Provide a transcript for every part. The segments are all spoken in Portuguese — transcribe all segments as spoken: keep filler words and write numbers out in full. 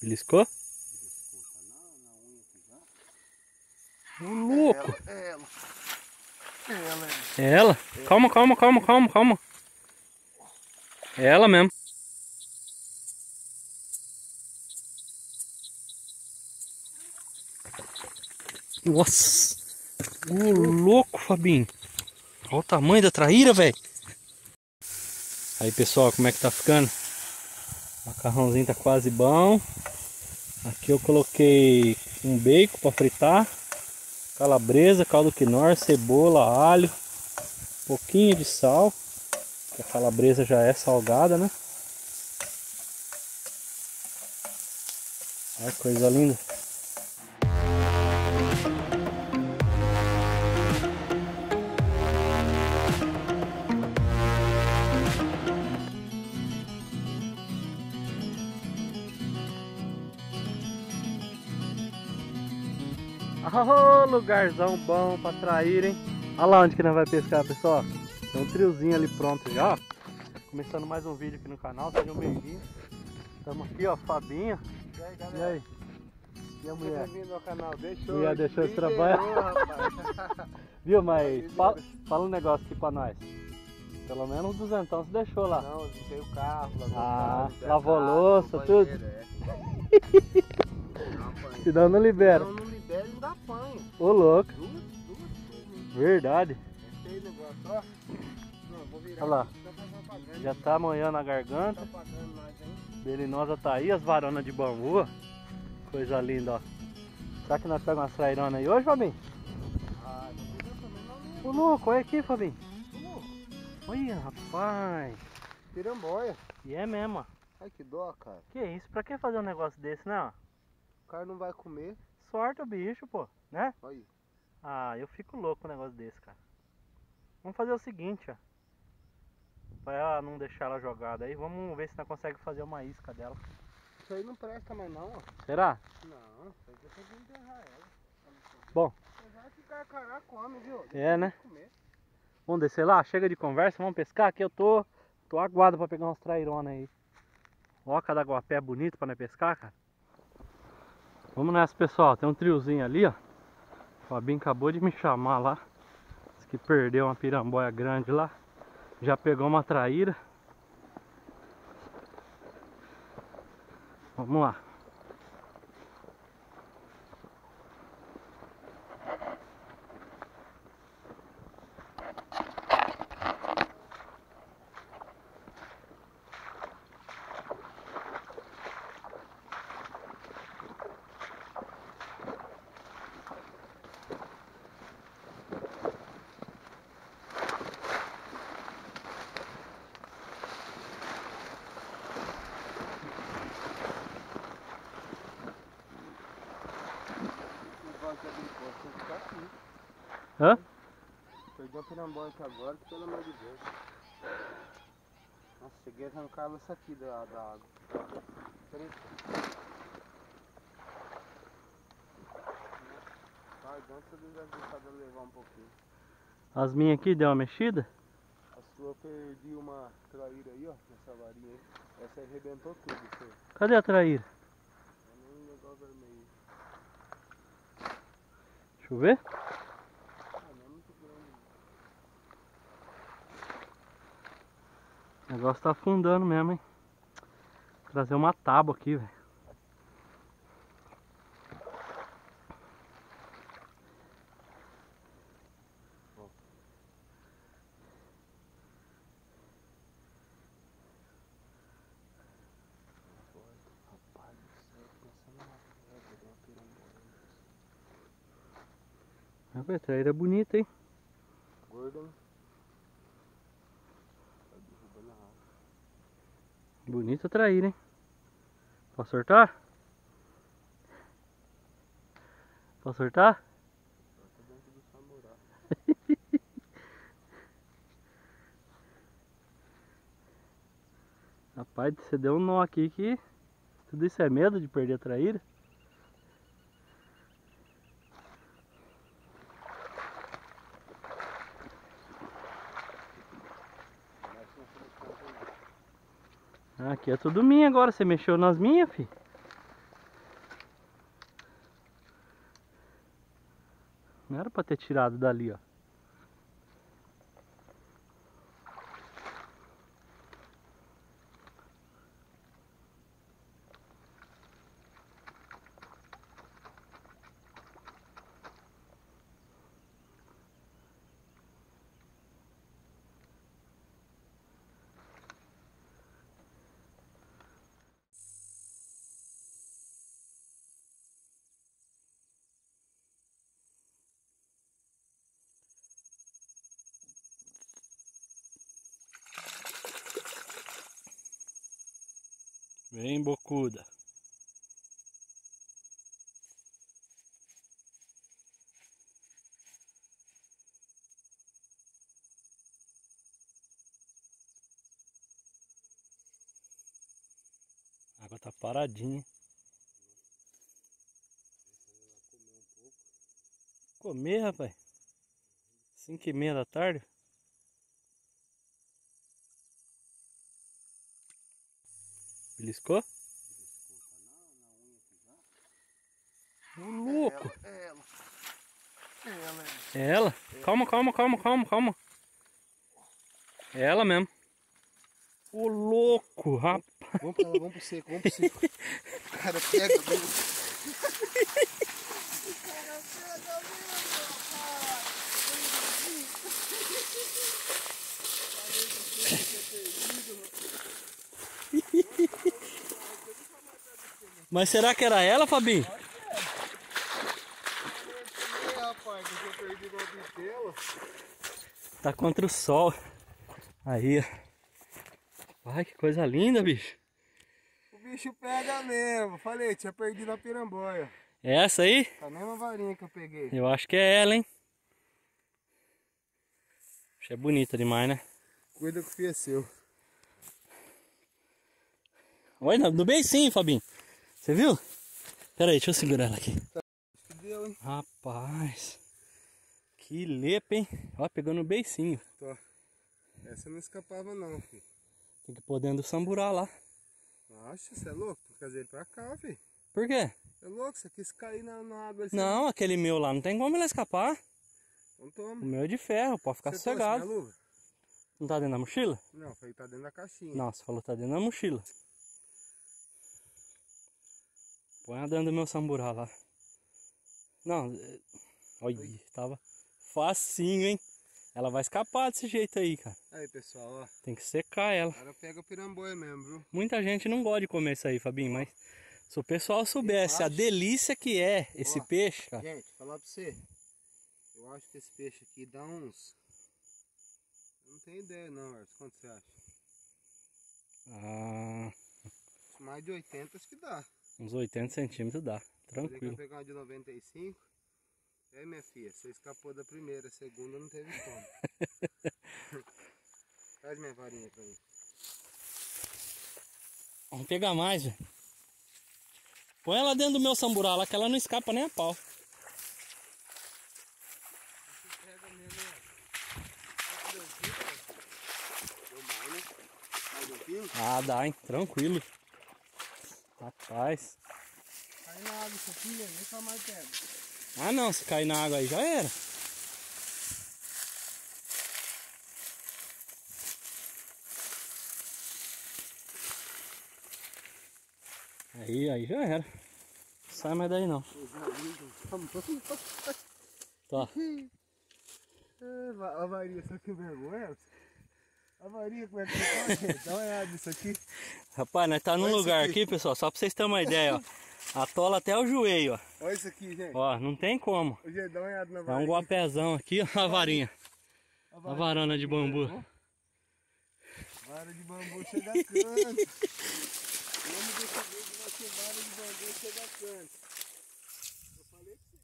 Beliscou? Ô, louco! É ela. É ela. É ela? Calma, calma, calma, calma, calma. É ela mesmo. Nossa! Ô, louco, Fabinho. Olha o tamanho da traíra, velho. Aí, pessoal, como é que tá ficando? O macarrãozinho tá quase bom. Aqui eu coloquei um bacon para fritar, calabresa, caldo quinoa, cebola, alho, um pouquinho de sal, que a calabresa já é salgada, né? Olha que coisa linda. Oh, lugarzão bom pra trair, hein? Olha lá onde que nós vai pescar, pessoal. Tem um triozinho ali pronto já, ó. Começando mais um vídeo aqui no canal, sejam bem-vindos. Estamos aqui, ó, Fabinho. E aí, galera? E aí? E a mulher? Bem-vindo ao canal. Deixou, Mulher deixou esse trabalho? Viu, mas fala, fala um negócio aqui pra nós. Pelo menos um duzentão você deixou lá. Não, tem o carro, lavou Ah, o carro, lavou casa, louça, no tudo? banheiro, é. Não apanha. Senão não libera. Não, não libera e ainda apanha. Ô, louco. Duas, duas coisas. Verdade. Esse aí negócio, ó. Não, vou virar. Olha lá. Aqui, tá pagando, Já tá amanhando a garganta. tá pagando mais, hein? Belinosa tá aí, as varonas de bambu. Ó. Coisa linda, ó. Será que nós pegamos umas traironas aí hoje, Fabinho? Ah, não precisa também não. Ô, louco, olha aqui, Fabinho. Não. Olha, rapaz. Piramboia. E é mesmo, ó. Ai, que dó, cara. Que isso? Pra que fazer um negócio desse, né? Ó? O cara não vai comer. Sorte o bicho, pô, né? Olha aí. Ah, eu fico louco com um negócio desse, cara. Vamos fazer o seguinte, ó. Pra ela não deixar ela jogada aí, vamos ver se nós conseguimos fazer uma isca dela. Isso aí não presta mais não, ó. Será? Não, isso aí tem que enterrar ela. Bom. Apesar que carcará come, viu? Deixa É, né? comer. Vamos descer lá, chega de conversa, vamos pescar, que eu tô, tô aguado pra pegar umas traironas aí. Ó, cada aguapé bonito pra nós pescar, cara. Vamos nessa, pessoal, tem um triozinho ali, ó. O Fabinho acabou de me chamar lá. Disse que perdeu uma piramboia grande lá. Já pegou uma traíra. Vamos lá. Hã? Perdi uma piramboia aqui agora, pelo amor de Deus. Nossa, cheguei a arrancar essa aqui da, da água. Peraí. Garganta do deixado levar um pouquinho. As minhas aqui deu uma mexida? A sua eu perdi uma traíra aí, ó, nessa varinha aí. Essa aí arrebentou tudo, isso aí. Cadê a traíra? É um negócio vermelho. Deixa eu ver. Ah, não é muito grande. O negócio tá afundando mesmo, hein? Vou trazer uma tábua aqui, velho. Rapaz do céu, pensando na pedra de uma piramboia. A traíra é bonita, hein? Gorda, hein? Tá derrubando a água. Bonita traíra, hein? Posso sortar? Posso sortar? Tá dentro do samurá. Rapaz, você deu um nó aqui que... Tudo isso é medo de perder a traíra? Aqui é tudo minha agora, você mexeu nas minhas, fi. Não era pra ter tirado dali, ó. Vem, bocuda. A água tá paradinha. Comer, rapaz. Cinco e meia da tarde. Beliscou? Ô, louco! É ela. É ela. É ela? Calma, calma, calma, calma, calma. É ela mesmo. Ô, louco, rapaz. Vamos pra lá, vamos pro seco, vamos pro seco. Cara, pega, vem. Cara, pega mesmo, rapaz. Mas será que era ela, Fabinho? É, rapaz, que eu perdi igual bitela. Tá contra o sol. Aí, ó. Ai, que coisa linda, bicho. O bicho pega mesmo. Falei, tinha perdido a piramboia. É essa aí? A mesma varinha que eu peguei. Eu acho que é ela, hein? Bicho, é bonita demais, né? Cuida que o fio é seu. Olha, no beicinho, Fabinho. Você viu? Pera aí, deixa eu segurar ela aqui. Que deu, hein? Rapaz. Que lepa, hein? Ó, pegou no beicinho. Tô. Essa não escapava não, filho. Tem que pôr dentro do samburá lá. Nossa, você é louco? Tem que trazer ele pra cá, filho. Por quê? É louco, você quis cair na, na água assim. Não, aquele meu lá não tem como ele escapar. Então toma. O meu é de ferro, pode ficar Você sossegado. trouxe minha luva? Não tá dentro da mochila? Não, foi tá dentro da caixinha. Não, você falou que tá dentro da mochila. Põe a dentro do meu samburá lá. Não, é... olha, tava facinho, hein? Ela vai escapar desse jeito aí, cara. Aí, pessoal, ó. Tem que secar ela. Agora pega o piramboia mesmo, viu? Muita gente não gosta de comer isso aí, Fabinho, mas se o pessoal soubesse a delícia que é esse Ó, peixe, cara. Gente, falar pra você. Eu acho que esse peixe aqui dá uns... Eu não tenho ideia não, Arthur. Quanto você acha? Ah, Mais de oitenta acho que dá. uns oitenta centímetros dá, tranquilo. Eu pegar uma de noventa e cinco. E aí, minha filha, você escapou da primeira, a segunda não teve como. Traz minha varinha pra mim. Vamos pegar mais, velho. Põe ela dentro do meu samburá lá que ela não escapa nem a pau. Pega mesmo, ó. Deu mais, né? Mais um quilo? Ah, dá, hein? Tranquilo. Rapaz. Cai na água isso aqui, nem só mais pega. Ah não, se cair na água aí já era. Aí, aí já era. Não sai mais daí não. Tá. A varinha, só que vergonha. A varinha, como é que tá, gente? Dá uma olhada nisso aqui. Rapaz, nós tá num Olha lugar aqui. aqui, pessoal, só pra vocês terem uma ideia, ó. Atola até o joelho, ó. Olha isso aqui, gente. Ó, não tem como. Ô, gente, dá uma olhada na É varinha. um guapezão aqui, ó, a varinha. A A varana de bambu. Vara de bambu chega a canto. Vamos desse vídeo vai ser vara de bambu chega a canto. Eu falei pra você.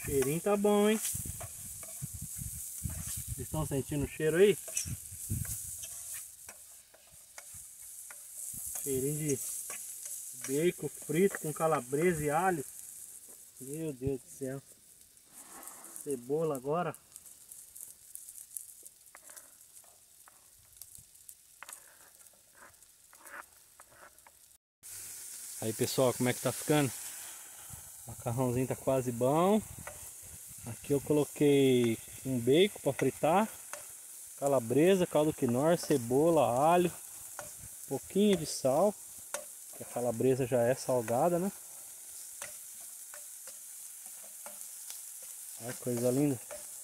O cheirinho tá bom, hein? Vocês estão sentindo o cheiro aí? Cheirinho de bacon frito com calabresa e alho. Meu Deus do céu. Cebola agora. Aí pessoal, como é que tá ficando? O macarrãozinho tá quase bom. Aqui eu coloquei um bacon para fritar, calabresa, caldo quinor, cebola, alho, um pouquinho de sal, que a calabresa já é salgada, né? Olha que coisa linda.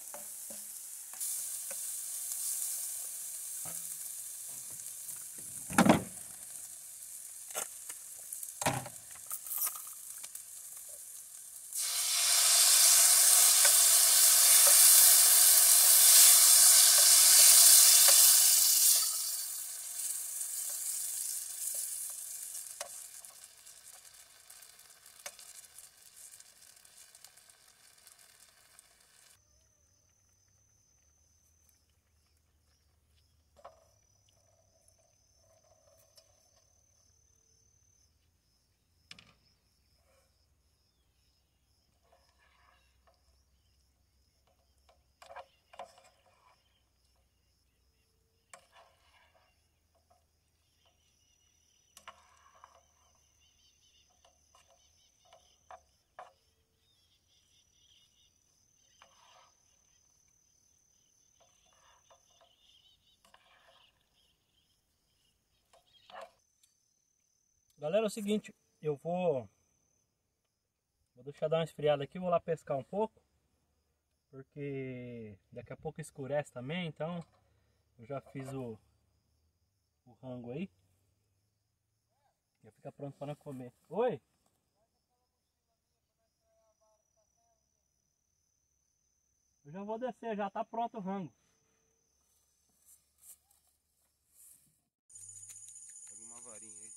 Galera, é o seguinte, eu vou, vou deixar dar uma esfriada aqui, vou lá pescar um pouco, porque daqui a pouco escurece também, então eu já fiz o, o rango aí, já fica pronto para nós comer. Oi? Eu já vou descer, já tá pronto o rango. Pega uma varinha aí.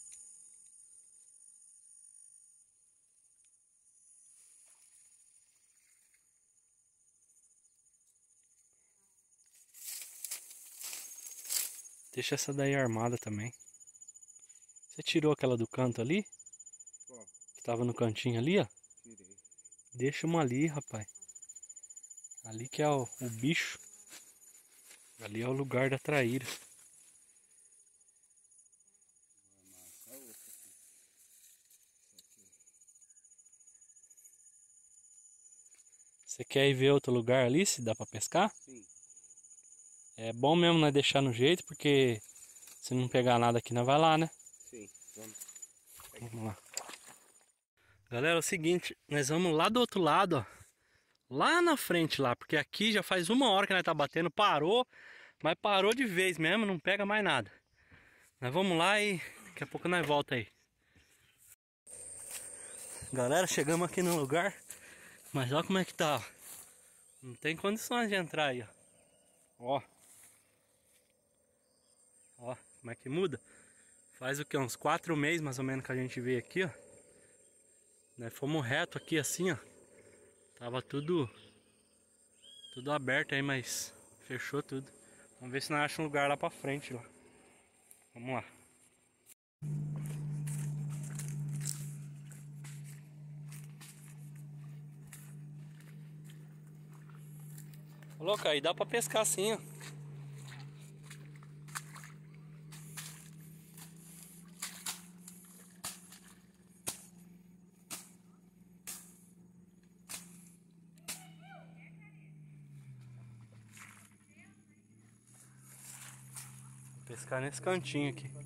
Deixa essa daí armada também. Você tirou aquela do canto ali? Qual? Que tava no cantinho ali, ó. Tirei. Deixa uma ali, rapaz. Ali que é o, o bicho. Ali é o lugar da traíra. Vou amassar outra aqui. Isso aqui. Você quer ir ver outro lugar ali, se dá pra pescar? Sim. É bom mesmo, né, deixar no jeito, porque se não pegar nada aqui, não vai lá, né? Sim, vamos. Vamos lá. Galera, é o seguinte, nós vamos lá do outro lado, ó. Lá na frente lá, porque aqui já faz uma hora que nós tá batendo, parou, mas parou de vez mesmo, não pega mais nada. Nós vamos lá e daqui a pouco nós volta aí. Galera, chegamos aqui no lugar, mas olha como é que tá, ó. Não tem condições de entrar aí, ó. Ó. Ó, como é que muda? Faz o que? Uns quatro meses mais ou menos que a gente veio aqui, ó. Nós fomos reto aqui assim, ó. Tava tudo Tudo aberto aí, mas fechou tudo. Vamos ver se nós achamos um lugar lá pra frente lá. Vamos lá. Ô, louco, aí dá pra pescar assim, ó. Vou pescar nesse cantinho aqui. Vou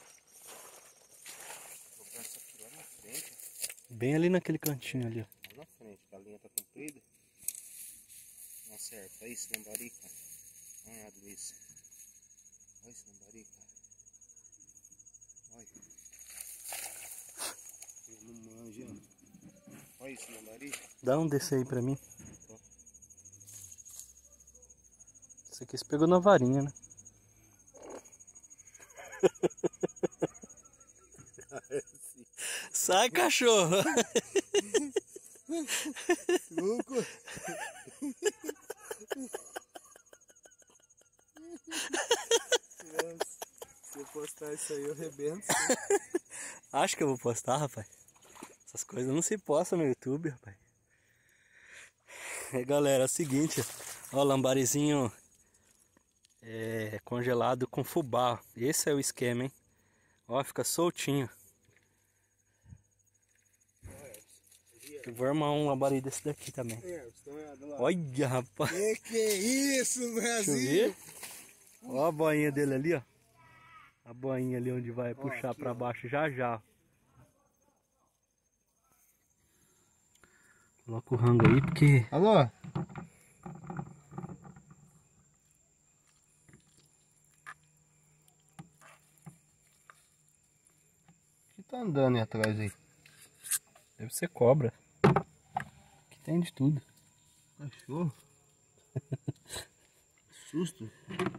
botar essa aqui lá na frente. Bem ali naquele cantinho ali, ó. Lá na frente, que a linha tá comprida. Não acerta. Olha esse lambari, cara. Dá uma olhada nisso. Olha esse lambari, cara. Olha. Eu não manjo, ó. Olha esse lambari. Dá um desse aí pra mim. Ó. Esse aqui você pegou na varinha, né? Sai, cachorro! Louco! Isso aí eu arrebento. Acho que eu vou postar, rapaz. Essas coisas não se postam no YouTube, rapaz. É, galera, é o seguinte, ó, o lambarizinho é, congelado com fubá. Esse é o esquema, hein? Ó, fica soltinho. Eu vou armar um lambari desse daqui também. Olha, rapaz. Que que é isso, Brasil? Deixa eu ver. Ó a boinha dele ali, ó. A boinha ali onde vai puxar aqui, pra ó. baixo já já. Coloca o rango aí porque... Alô? O que tá andando aí atrás aí? Deve ser cobra. Aqui tem de tudo. Cachorro? Susto.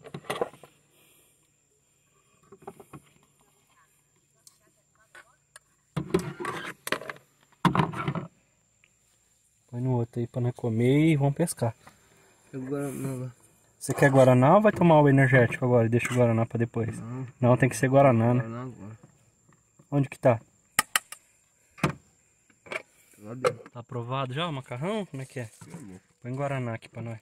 Põe no outro aí pra nós comer e vamos pescar. Agora não. Você quer Guaraná ou vai tomar o energético agora e deixa o Guaraná pra depois? Não. Não, tem que ser Guaraná, né? Não, agora. Onde que tá? Lá dentro. Tá aprovado já o macarrão? Como é que é? Põe Guaraná aqui pra nós.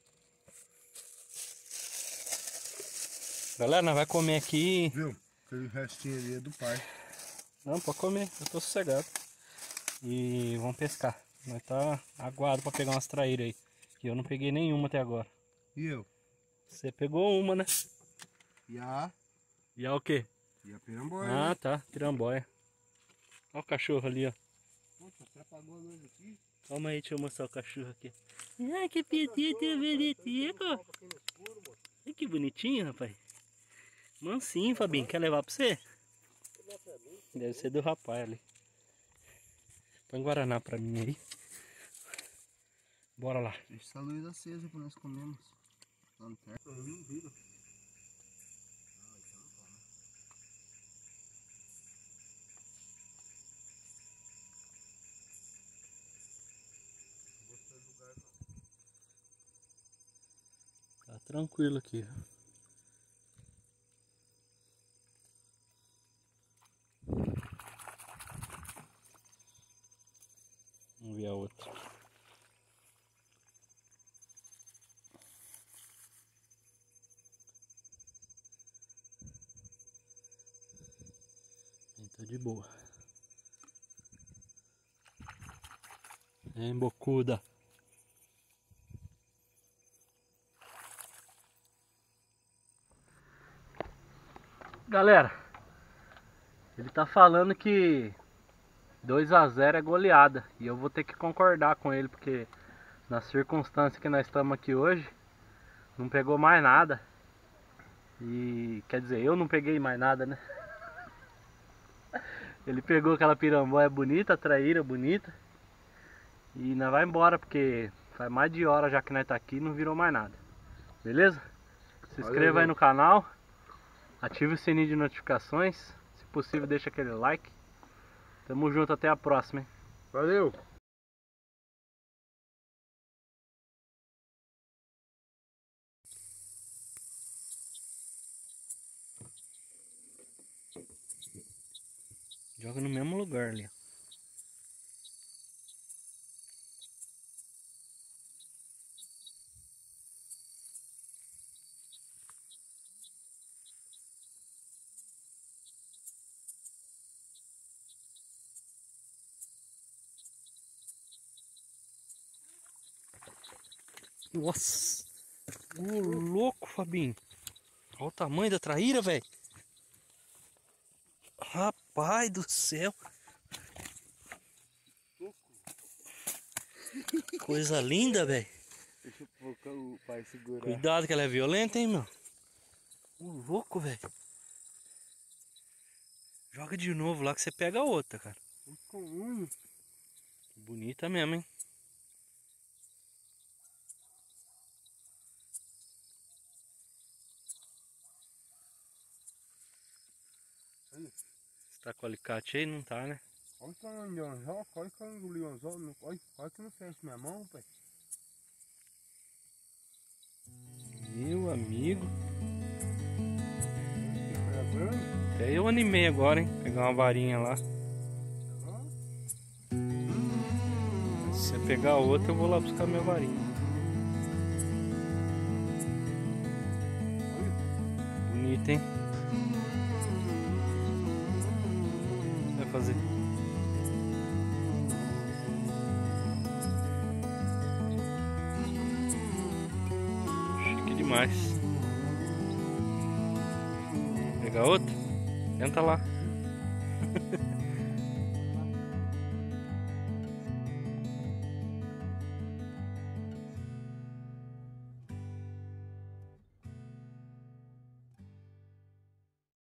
Galera, nós vai comer aqui. Viu? Aquele restinho ali é do pai. Não, pode comer, eu tô sossegado. E vamos pescar. Nós tá aguado pra pegar umas traíras aí. Que eu não peguei nenhuma até agora. E eu? Você pegou uma, né? E a? E a o quê? E a piramboia. Ah, né? tá, tiramboia. Olha o cachorro ali, ó. Puta, você apagou a luz aqui? Calma aí, deixa eu mostrar o cachorro aqui. Ai, que petito, bonitinho. Ai, que bonitinho, rapaz. Mansinho, Fabinho. Quer levar pra você? Deve ser do rapaz ali. Põe Guaraná pra mim aí. Bora lá. Deixa essa luz acesa pra nós comermos. Lanterna. Eu não vi. Tá tranquilo aqui. Vamos ver a outra. Tá de boa. É bocuda. Galera, ele tá falando que dois a zero é goleada. E eu vou ter que concordar com ele, porque na circunstância que nós estamos aqui hoje, não pegou mais nada. E quer dizer, eu não peguei mais nada, né? Ele pegou aquela piramboia bonita, a traíra bonita. E nós vai embora, porque faz mais de hora já que nós tá aqui e não virou mais nada. Beleza? Se inscreva aí no canal. Ative o sininho de notificações. Se possível, deixa aquele like. Tamo junto, até a próxima, hein? Valeu! Joga no mesmo lugar ali. Nossa! Ô louco, Fabinho! Olha o tamanho da traíra, velho! Rapaz do céu! Coisa linda, velho! Deixa o pai segurar. Cuidado que ela é violenta, hein, meu? Ô louco, velho! Joga de novo lá que você pega a outra, cara. Com Bonita mesmo, hein? Você tá com o alicate aí? Não tá, né? Olha que anzol, olha que anzol, olha, olha que não fecha minha mão, pai. Meu amigo. Tá vendo? Até eu animei agora, hein? Pegar uma varinha lá. Se você pegar outra, eu vou lá buscar minha varinha. Bonito, hein? O que vai fazer? Chique demais. Pegar outra? Tenta lá.